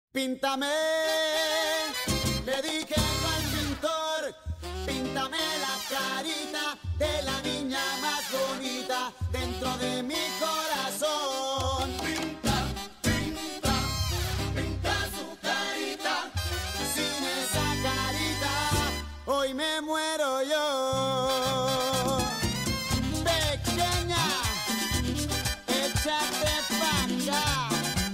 Píntame, le dije al pintor, píntame la carita de la niña más bonita dentro de mi corazón. Pinta, pinta, pinta su carita, sin esa carita hoy me muero yo. Pequeña, échate pa' acá.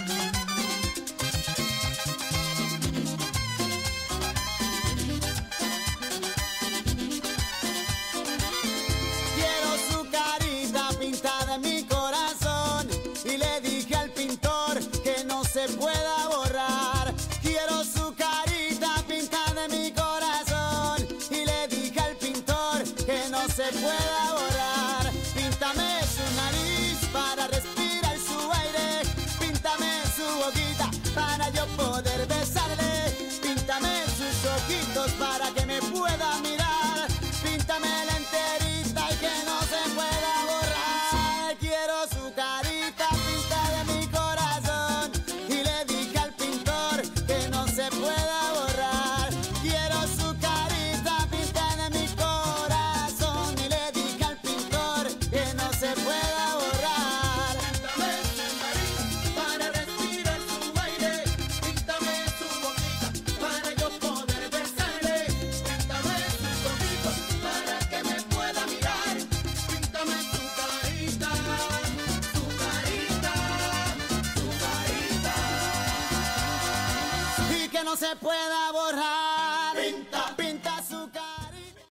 Pintada en mi corazón y le dije al pintor que no se pueda borrar. Quiero su carita pintada en mi corazón y le dije al pintor que no se pueda borrar. Píntame su nariz para respirar su aire, píntame su boquita para yo poder besarle, píntame sus ojitos para que me pueda mirar, píntame la enterita y que no se pueda borrar. Quiero su carita pintada en mi corazón y le dije al pintor que no se pueda borrar. Quiero su carita pintada en mi corazón y le dije al pintor que no se pueda borrar. Píntame su nariz para respirar su aire, píntame su boquita para yo poder besarle, píntame sus ojitos para que me pueda mirar, píntame su carita, su carita, su carita, y que no se pueda